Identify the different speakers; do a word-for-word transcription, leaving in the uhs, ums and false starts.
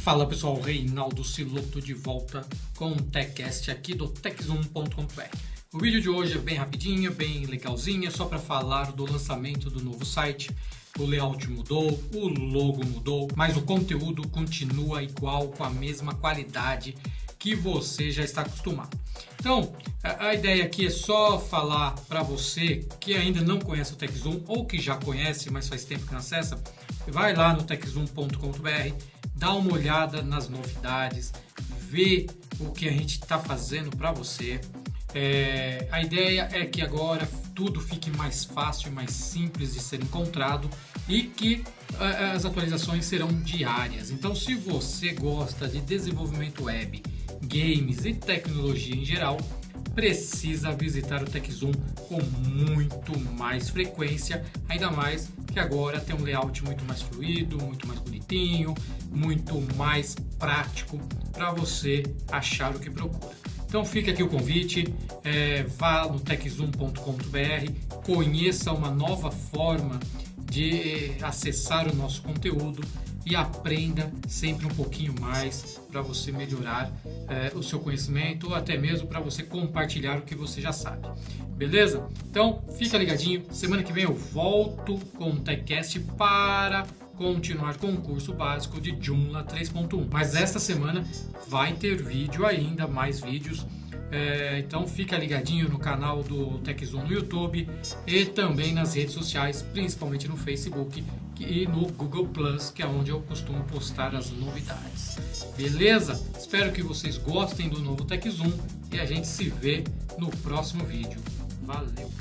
Speaker 1: Fala pessoal, Reinaldo Siloto de volta com o TechCast aqui do tech zoom ponto com ponto b r. O vídeo de hoje é bem rapidinho, bem legalzinho, só para falar do lançamento do novo site. O layout mudou, o logo mudou, mas o conteúdo continua igual, com a mesma qualidade que você já está acostumado. Então, a, a ideia aqui é só falar para você que ainda não conhece o TechZoom ou que já conhece, mas faz tempo que não acessa, vai lá no tech zoom ponto com ponto b r, dá uma olhada nas novidades, vê o que a gente está fazendo para você. É, a ideia é que agora tudo fique mais fácil, mais simples de ser encontrado e que uh, as atualizações serão diárias. Então, se você gosta de desenvolvimento web, games e tecnologia em geral, precisa visitar o TechZoom com muito mais frequência, ainda mais que agora tem um layout muito mais fluido, muito mais bonitinho, muito mais prático para você achar o que procura. Então fica aqui o convite, é, vá no tech zoom ponto com ponto b r, conheça uma nova forma de acessar o nosso conteúdo e aprenda sempre um pouquinho mais para você melhorar é, o seu conhecimento ou até mesmo para você compartilhar o que você já sabe. Beleza? Então fica ligadinho, semana que vem eu volto com o TechCast para continuar com o curso básico de Joomla três ponto um. Mas esta semana vai ter vídeo ainda, mais vídeos. É, então fica ligadinho no canal do TechZoom no YouTube e também nas redes sociais, principalmente no Facebook e no Google Plus, que é onde eu costumo postar as novidades. Beleza? Espero que vocês gostem do novo TechZoom e a gente se vê no próximo vídeo. Valeu!